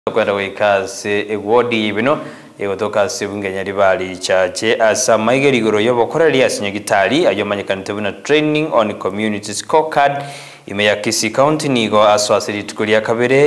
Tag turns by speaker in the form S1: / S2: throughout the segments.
S1: Kwenda wikase ewodi ibino egotoka sebungenya ribali chache asa maigeri igoro yobokoreri asinyagitari ayomanyekanite buna training on community scorecard ime ya Kisii County nigo aswasiri tukulia kabere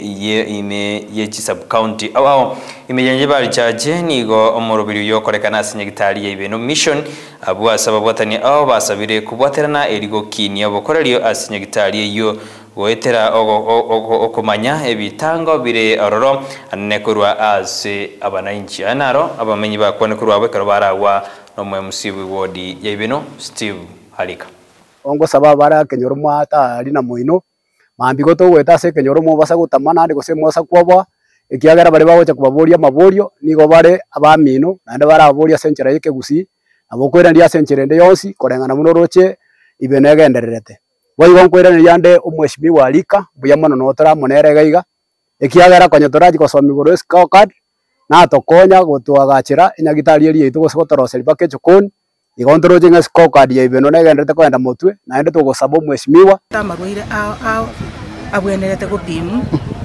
S1: ime yechi sub county awo ime yenje bali chache nigo omorobiri yokorekana asinyagitari ibino mission abwa sababwatani awo basabire kubwaterana erigo kini yobokoreri asinyagitari yo goetera okomanya ebitango bire ororo anekurwa ase abananchi anaro abamenyi bakwanekurwa bekaro barawa no MC wodi yebino Steve Halika
S2: ongo saba bara kenyoro mwata ari na moino mambigo to weta se kenyoro mo basa gutamana ndi gose mosa kwaba ikiagera bare bagocha kubaboria maborio nigo bare abamino nande bara aboria senchera yeke gusi abokwera ndia senchera nde yonsi korengana muno roche ibenege endererete waiwa nkwera yande umweshimiwa Halika buya mono notora monerega iga ikiagera konyotoraji kosomi goro scorecard na tokonya gutwagachira inyagitari eri itu gosotoroseri bakecho kon igontoroje nga scorecard ya ibeno negendete kwenda motwe na ende tugosaba umweshimiwa
S3: tamarwire ao abwenerete gupimu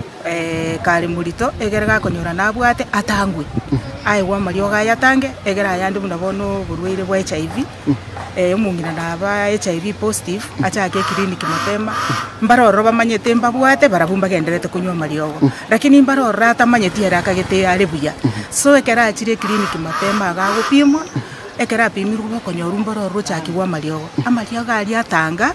S3: kali murito egerega konyora nabwate atangwe aiwa mario ga yatange egera yandi buna bono burwire bwa HIV umungina naba HIV positive achake clinic mapema mbaroro bamanyete mbabwate barabumba genderete kunywa mariogo lakini mbaroro atamanyeti era kagete arebuya so ekera achire clinic mapema agagupimwa ekera pimirwa konyoru mbaroro chakiwa mariogo amariogo ali atanga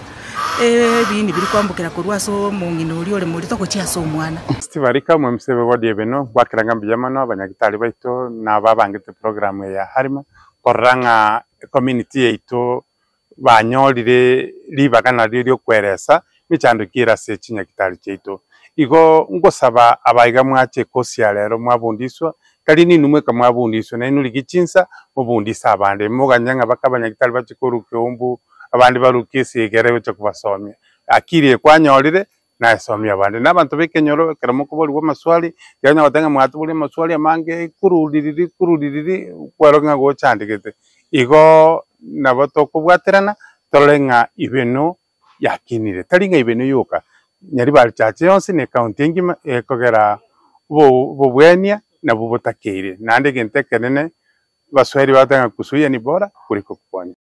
S3: bini biri kwambukira kurwa so mungino uri ole muri to kuchia so mwana
S4: Steve Halika mwemsebe wodi ebeno gwakiranga mbiyamano abanyagitari baito na babangite program ya harima koranga community yaito banyorire libagana ryo kweresa michandukira se chinyagitari chaito igo ngosaba abaiga mwache kosia rero mwabundiswa kali ni numwe kamwabundiswa na inuri gichinsa mubundisa abande muganyanga bakabanyagitari bachikuruke umbu abandi barukisi egerewe cyo kubasomya akiriye kwanyorire na somya abandi nabantu bekenyoro keramo kubori wa maswali yanya watanga mwatubuli maswali amange kurudiriri kwaronga go chandikete igo nabato kubwaterana tolenga ibeno yakinire talinga ibeno yoka nyari bali chache yonse ne county ngima ekogera bobwenya na bubotakire nande gentekenene baswali batanga kusuya ni bora kuliko kuponya.